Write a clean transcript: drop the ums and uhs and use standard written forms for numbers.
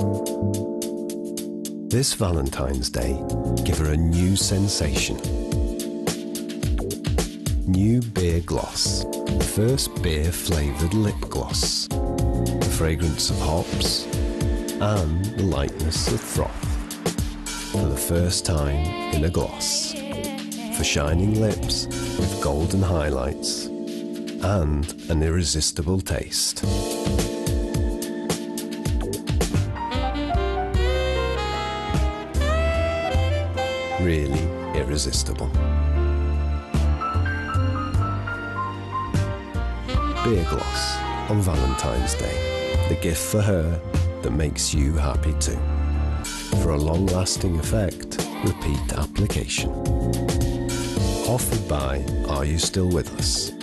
This Valentine's Day, give her a new sensation. New Beer Gloss, the first beer flavoured lip gloss. The fragrance of hops and the lightness of froth. For the first time in a gloss. For shining lips with golden highlights and an irresistible taste. Really irresistible. Beer Gloss on Valentine's Day. The gift for her that makes you happy too. For a long-lasting effect, repeat application. Offered by Are You Still With Us?